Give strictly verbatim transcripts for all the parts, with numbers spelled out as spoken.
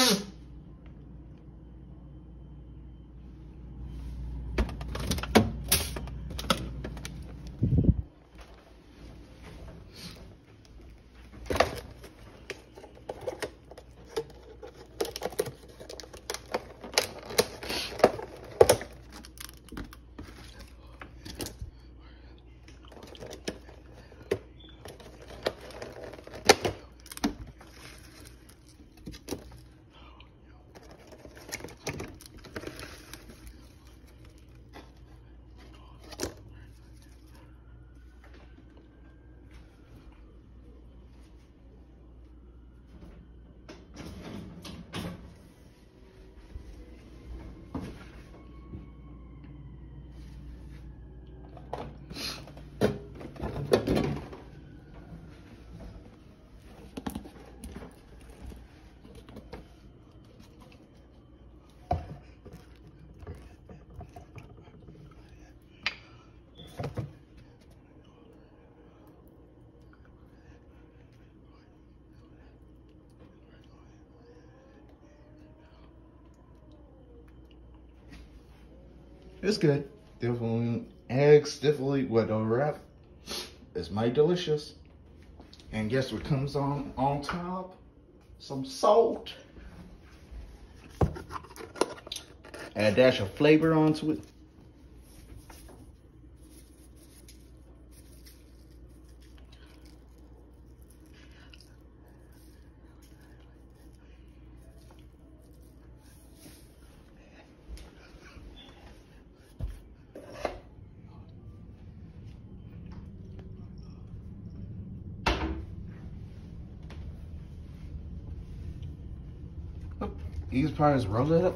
It's good. Definitely eggs, definitely with a wrap. It's mighty delicious. And guess what comes on on top? Some salt. Add a dash of flavor onto it. These parts roll it up.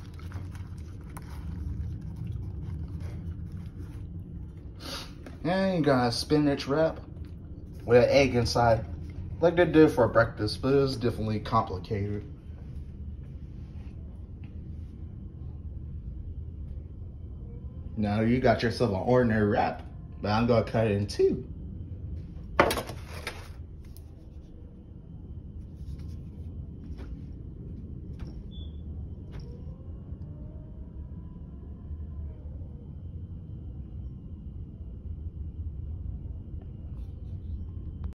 And you got a spinach wrap with an egg inside. Like they did for breakfast, but it was definitely complicated. Now you got yourself an ordinary wrap, but I'm gonna cut it in two.